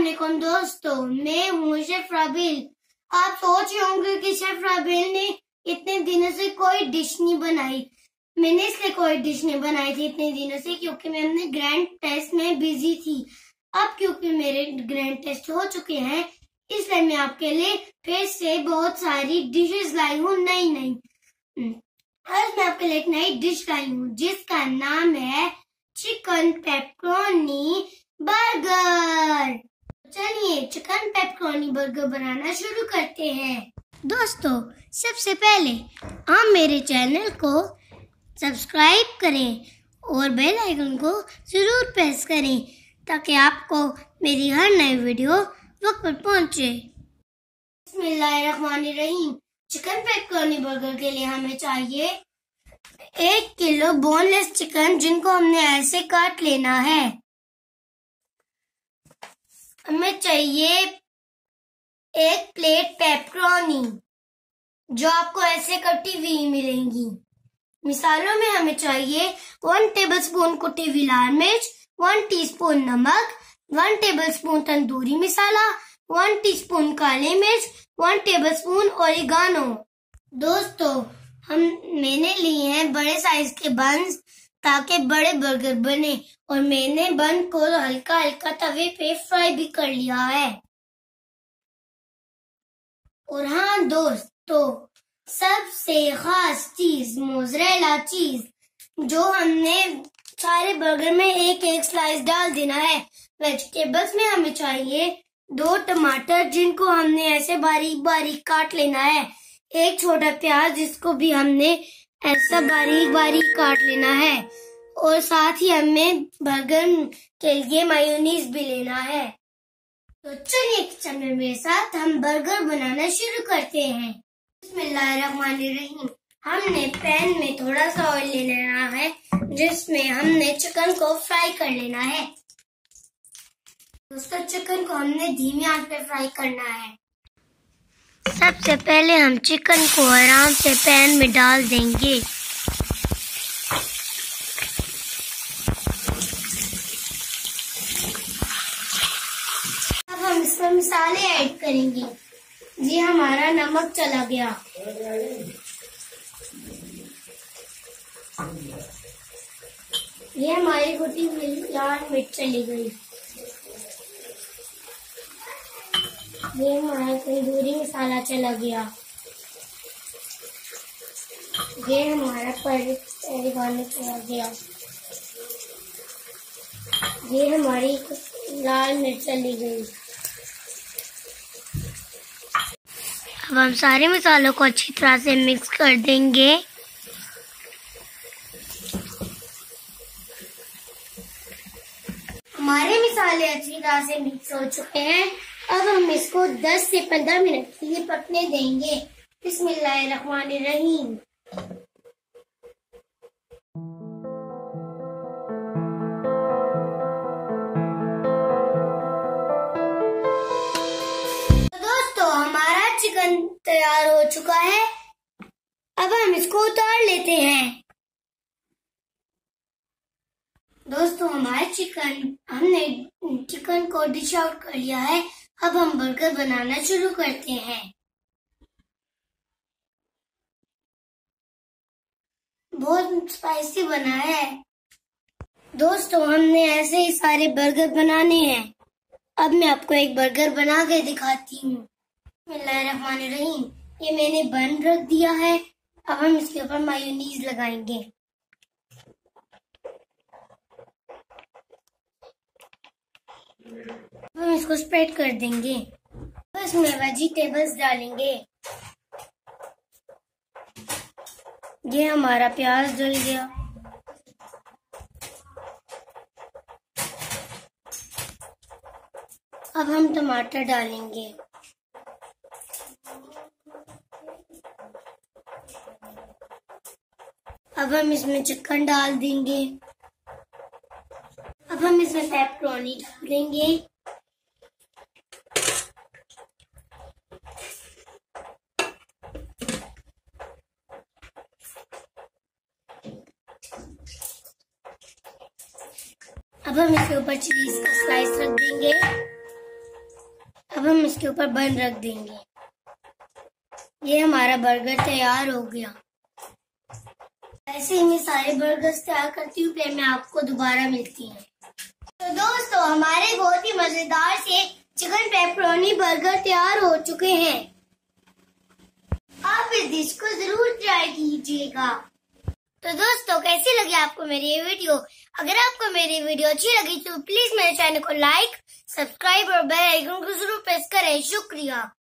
अस्सलामुअलैकुम दोस्तों, मैं हूँ शेफ राबिल। आप सोच रहे होंगे कि शेफ राबिल ने इतने दिनों से कोई डिश नहीं बनाई। मैंने इसलिए कोई डिश नहीं बनाई थी इतने दिनों से क्योंकि मैं अपने ग्रैंड टेस्ट में बिजी थी। अब क्योंकि मेरे ग्रैंड टेस्ट हो चुके हैं, इसलिए मैं आपके लिए फिर से बहुत सारी डिशेस लाई हूँ नई नई। आज मैं आपके लिए एक नई डिश लाई हूँ जिसका नाम है चिकन पेपरोनी बर्गर। चलिए चिकन पेपरोनी बर्गर बनाना शुरू करते हैं। दोस्तों, सबसे पहले आप मेरे चैनल को सब्सक्राइब करें और बेल आइकन को जरूर प्रेस करें ताकि आपको मेरी हर नई वीडियो वक्त पर पहुंचे। बिस्मिल्लाहिर्रहमानिर्रहीम। चिकन पेपरोनी बर्गर के लिए हमें चाहिए 1 किलो बोनलेस चिकन जिनको हमने ऐसे काट लेना है। हमें चाहिए 1 प्लेट पेपरोनी जो आपको ऐसे कटी हुई मिलेंगी। मिसालों में हमें चाहिए 1 टेबलस्पून कुटी हुई लाल मिर्च, 1 टीस्पून नमक, 1 टेबलस्पून तंदूरी मसाला, 1 टीस्पून काली मिर्च, 1 टेबलस्पून ओरिगानो। दोस्तों, मैंने लिए हैं बड़े साइज के बन्स ताकि बड़े बर्गर बने और मैंने बन को हल्का हल्का तवे पे फ्राई भी कर लिया है। और हाँ दोस्तों, सबसे खास चीज मोज़रेला चीज जो हमने सारे बर्गर में एक एक स्लाइस डाल देना है। वेजिटेबल्स में हमें चाहिए 2 टमाटर जिनको हमने ऐसे बारीक बारीक काट लेना है, 1 छोटा प्याज जिसको भी हमने ऐसा बारीक बारीक काट लेना है और साथ ही हमें बर्गर के लिए मायोनीज भी लेना है। तो चलिए किचन में मेरे साथ हम बर्गर बनाना शुरू करते हैं। बिस्मिल्लाहिर्रहमानिर्रहीम। हमने पैन में थोड़ा सा ऑयल ले लेना है जिसमें हमने चिकन को फ्राई कर लेना है। दोस्तों, चिकन को हमने धीमी आंच पे फ्राई करना है। सबसे पहले हम चिकन को आराम से पैन में डाल देंगे। अब हम इसमें मसाले ऐड करेंगे। जी, हमारा नमक चला गया। ये हमारी कुटी हुई लाल मिर्च चली गई। ये हमारा तंदूरी मसाला चला गया। ये हमारा ओरिगानो चला गया। ये हमारी लाल मिर्च चली गई। अब हम सारे मसालों को अच्छी तरह से मिक्स कर देंगे। हमारे मसाले अच्छी तरह से मिक्स हो चुके हैं। अब हम इसको 10 से 15 मिनट के लिए पकने देंगे। बिस्मिल्लाहिर्रहमानिर्रहीम। दोस्तों, हमारा चिकन तैयार हो चुका है। अब हम इसको उतार लेते हैं। दोस्तों, हमने चिकन को डिश आउट कर लिया है। अब हम बर्गर बनाना शुरू करते हैं। बहुत स्पाइसी बना है। दोस्तों, हमने ऐसे ही सारे बर्गर बनाने हैं। अब मैं आपको एक बर्गर बना के दिखाती हूँ। बिस्मिल्लाहिर्रहमानिर्रहीम। ये मैंने बन रख दिया है। अब हम इसके ऊपर मायोनीज लगाएंगे। हम इसको स्प्रेड कर देंगे। इसमें वेजिटेबल्स डालेंगे। ये हमारा प्याज डल गया। अब हम टमाटर डालेंगे। अब हम इसमें चिकन डाल देंगे। अब हम इसमें पेपरोनी डाल देंगे। अब हम इसके ऊपर चीज का स्लाइस रख देंगे। अब हम इसके ऊपर बन रख देंगे। ये हमारा बर्गर तैयार हो गया। ऐसे ही मैं सारे बर्गर्स तैयार करती हूँ, फिर मैं आपको दोबारा मिलती हूँ। तो दोस्तों, हमारे बहुत ही मजेदार से चिकन पेपरोनी बर्गर तैयार हो चुके हैं। आप इस डिश को जरूर ट्राई कीजिएगा। तो दोस्तों, कैसी लगी आपको मेरी ये वीडियो? अगर आपको मेरी वीडियो अच्छी लगी तो प्लीज मेरे चैनल को लाइक, सब्सक्राइब और बेल आइकन को जरूर प्रेस करें। शुक्रिया।